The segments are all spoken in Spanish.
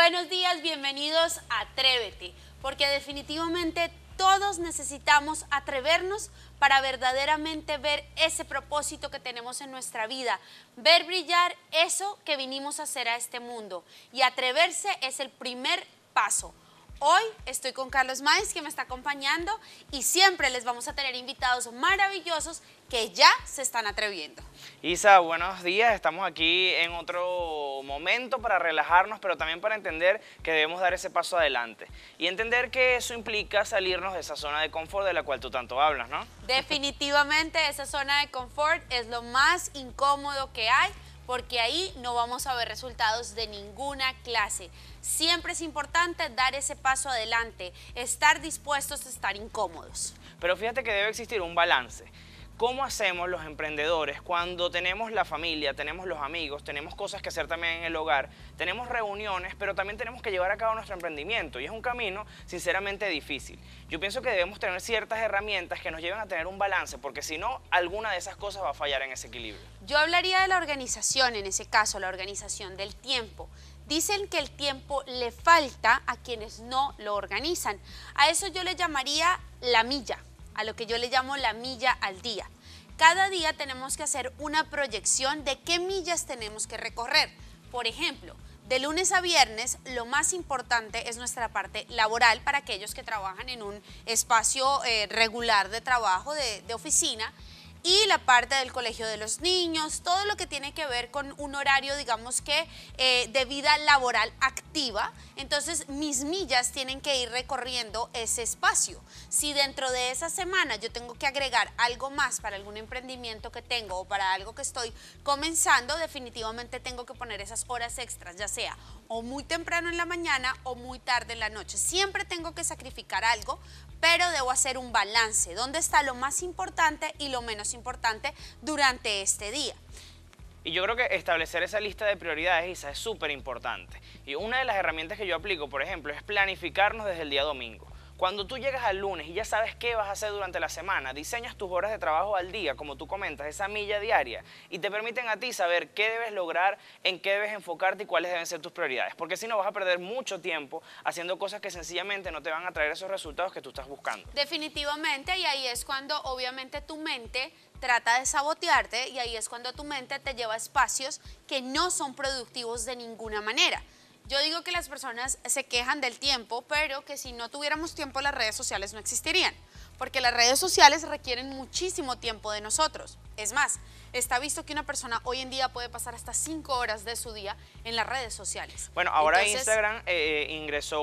Buenos días, bienvenidos a Atrévete, porque definitivamente todos necesitamos atrevernos para verdaderamente ver ese propósito que tenemos en nuestra vida, ver brillar eso que vinimos a hacer a este mundo, y atreverse es el primer paso. Hoy estoy con Carlos Maes, que me está acompañando, y siempre les vamos a tener invitados maravillosos que ya se están atreviendo. Isa, buenos días. Estamos aquí en otro momento para relajarnos, pero también para entender que debemos dar ese paso adelante. Y entender que eso implica salirnos de esa zona de confort de la cual tú tanto hablas, ¿no? Definitivamente esa zona de confort es lo más incómodo que hay, porque ahí no vamos a ver resultados de ninguna clase. Siempre es importante dar ese paso adelante, estar dispuestos a estar incómodos. Pero fíjate que debe existir un balance. ¿Cómo hacemos los emprendedores cuando tenemos la familia, tenemos los amigos, tenemos cosas que hacer también en el hogar, tenemos reuniones, pero también tenemos que llevar a cabo nuestro emprendimiento? Y es un camino sinceramente difícil. Yo pienso que debemos tener ciertas herramientas que nos lleven a tener un balance, porque si no, alguna de esas cosas va a fallar en ese equilibrio. Yo hablaría de la organización, en ese caso, la organización del tiempo. Dicen que el tiempo le falta a quienes no lo organizan. A eso yo le llamaría la milla, a lo que yo le llamo la milla al día. Cada día tenemos que hacer una proyección de qué millas tenemos que recorrer. Por ejemplo, de lunes a viernes, lo más importante es nuestra parte laboral para aquellos que trabajan en un espacio regular de trabajo, de oficina, y la parte del colegio de los niños, todo lo que tiene que ver con un horario, digamos que de vida laboral activa. Entonces mis millas tienen que ir recorriendo ese espacio. Si dentro de esa semana yo tengo que agregar algo más para algún emprendimiento que tengo o para algo que estoy comenzando, definitivamente tengo que poner esas horas extras, ya sea o muy temprano en la mañana o muy tarde en la noche. Siempre tengo que sacrificar algo, pero debo hacer un balance, dónde está lo más importante y lo menos importante durante este día. Y yo creo que establecer esa lista de prioridades, Isa, es súper importante. Y una de las herramientas que yo aplico, por ejemplo, es planificarnos desde el día domingo. Cuando tú llegas al lunes y ya sabes qué vas a hacer durante la semana, diseñas tus horas de trabajo al día, como tú comentas, esa milla diaria, y te permiten a ti saber qué debes lograr, en qué debes enfocarte y cuáles deben ser tus prioridades. Porque si no, vas a perder mucho tiempo haciendo cosas que sencillamente no te van a traer esos resultados que tú estás buscando. Definitivamente, y ahí es cuando obviamente tu mente trata de sabotearte, y ahí es cuando tu mente te lleva a espacios que no son productivos de ninguna manera. Yo digo que las personas se quejan del tiempo, pero que si no tuviéramos tiempo las redes sociales no existirían, porque las redes sociales requieren muchísimo tiempo de nosotros. Es más, está visto que una persona hoy en día puede pasar hasta 5 horas de su día en las redes sociales. Bueno, ahora entonces, Instagram ingresó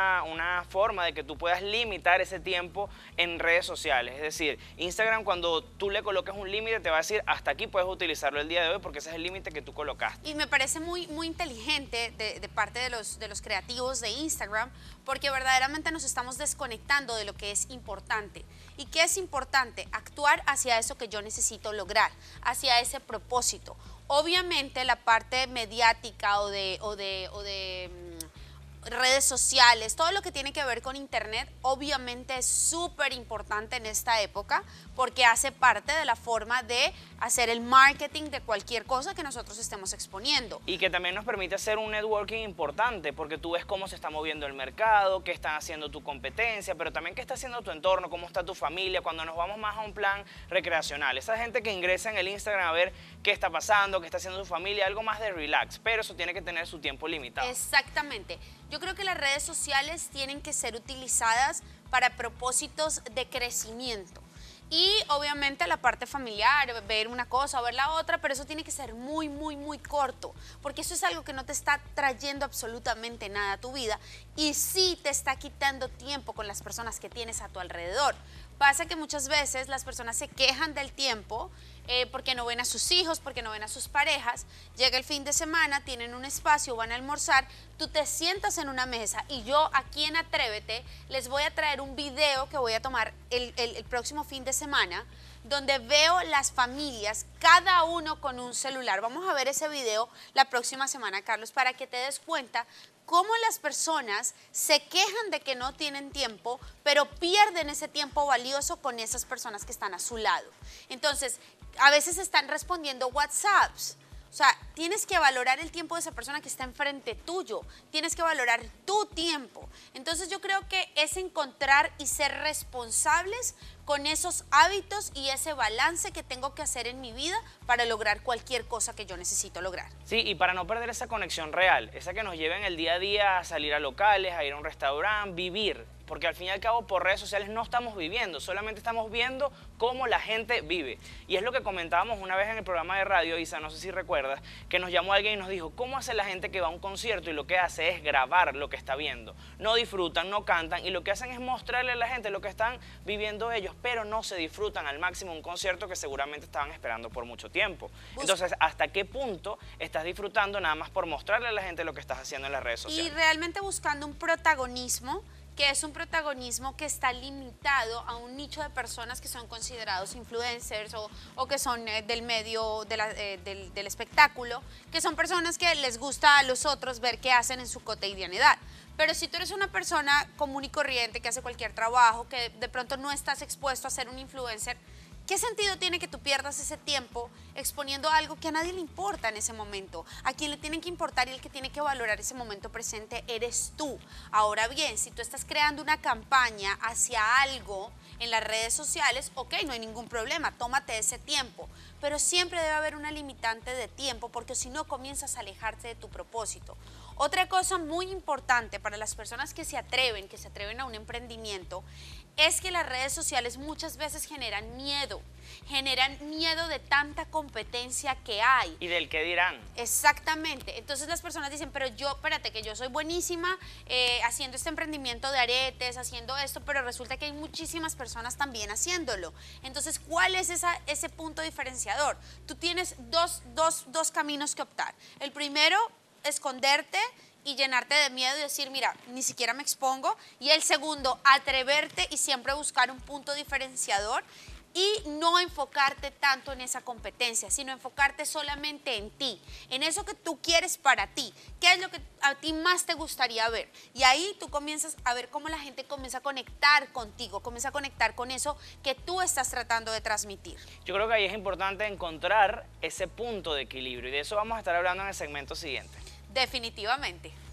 una forma de que tú puedas limitar ese tiempo en redes sociales. Es decir, Instagram, cuando tú le coloques un límite, te va a decir hasta aquí puedes utilizarlo el día de hoy, porque ese es el límite que tú colocaste. Y me parece muy inteligente de parte de los creativos de Instagram, porque verdaderamente nos estamos desconectando de lo que es importante. ¿Y qué es importante? Actuar hacia eso que yo necesito lograr, hacia ese propósito. Obviamente la parte mediática o de redes sociales, todo lo que tiene que ver con internet, obviamente es súper importante en esta época, porque hace parte de la forma de hacer el marketing de cualquier cosa que nosotros estemos exponiendo. Y que también nos permite hacer un networking importante, porque tú ves cómo se está moviendo el mercado, qué está haciendo tu competencia, pero también qué está haciendo tu entorno, cómo está tu familia, cuando nos vamos más a un plan recreacional. Esa gente que ingresa en el Instagram a ver qué está pasando, qué está haciendo su familia, algo más de relax, pero eso tiene que tener su tiempo limitado. Exactamente. Yo creo que las redes sociales tienen que ser utilizadas para propósitos de crecimiento. Y obviamente la parte familiar, ver una cosa o ver la otra, pero eso tiene que ser muy corto, porque eso es algo que no te está trayendo absolutamente nada a tu vida y sí te está quitando tiempo con las personas que tienes a tu alrededor. Pasa que muchas veces las personas se quejan del tiempo porque no ven a sus hijos, porque no ven a sus parejas. Llega el fin de semana, tienen un espacio, van a almorzar, tú te sientas en una mesa y yo aquí en Atrévete les voy a traer un video que voy a tomar el próximo fin de semana, donde veo las familias, cada uno con un celular. Vamos a ver ese video la próxima semana, Carlos, para que te des cuenta cómo las personas se quejan de que no tienen tiempo, pero pierden ese tiempo valioso con esas personas que están a su lado. Entonces, a veces están respondiendo WhatsApps. O O sea, tienes que valorar el tiempo de esa persona que está enfrente tuyo, tienes que valorar tu tiempo. Entonces yo creo que es encontrar y ser responsables con esos hábitos y ese balance que tengo que hacer en mi vida para lograr cualquier cosa que yo necesito lograr. Sí, y para no perder esa conexión real, esa que nos lleva en el día a día a salir a locales, a ir a un restaurante, vivir. Porque al fin y al cabo por redes sociales no estamos viviendo, solamente estamos viendo cómo la gente vive. Y es lo que comentábamos una vez en el programa de radio, Isa, no sé si recuerdas, que nos llamó alguien y nos dijo, ¿cómo hace la gente que va a un concierto y lo que hace es grabar lo que está viendo? No disfrutan, no cantan y lo que hacen es mostrarle a la gente lo que están viviendo ellos, pero no se disfrutan al máximo un concierto que seguramente estaban esperando por mucho tiempo. Entonces, ¿hasta qué punto estás disfrutando nada más por mostrarle a la gente lo que estás haciendo en las redes sociales? Y realmente buscando un protagonismo, que es un protagonismo que está limitado a un nicho de personas que son considerados influencers o que son del medio del espectáculo, que son personas que les gusta a los otros ver qué hacen en su cotidianidad. Pero si tú eres una persona común y corriente que hace cualquier trabajo, que de pronto no estás expuesto a ser un influencer, ¿qué sentido tiene que tú pierdas ese tiempo exponiendo algo que a nadie le importa en ese momento? A quien le tiene que importar y el que tiene que valorar ese momento presente eres tú. Ahora bien, si tú estás creando una campaña hacia algo en las redes sociales, ok, no hay ningún problema, tómate ese tiempo. Pero siempre debe haber una limitante de tiempo porque si no comienzas a alejarte de tu propósito. Otra cosa muy importante para las personas que se atreven a un emprendimiento, es que las redes sociales muchas veces generan miedo de tanta competencia que hay. ¿Y del qué dirán? Exactamente. Entonces las personas dicen, pero yo, espérate, que yo soy buenísima haciendo este emprendimiento de aretes, haciendo esto, pero resulta que hay muchísimas personas también haciéndolo. Entonces, ¿cuál es ese punto diferenciador? Tú tienes dos caminos que optar. El primero, esconderte y llenarte de miedo y decir, mira, ni siquiera me expongo. Y el segundo, atreverte y siempre buscar un punto diferenciador y no enfocarte tanto en esa competencia, sino enfocarte solamente en ti, en eso que tú quieres para ti. ¿Qué es lo que a ti más te gustaría ver? Y ahí tú comienzas a ver cómo la gente comienza a conectar contigo, comienza a conectar con eso que tú estás tratando de transmitir. Yo creo que ahí es importante encontrar ese punto de equilibrio y de eso vamos a estar hablando en el segmento siguiente. Definitivamente.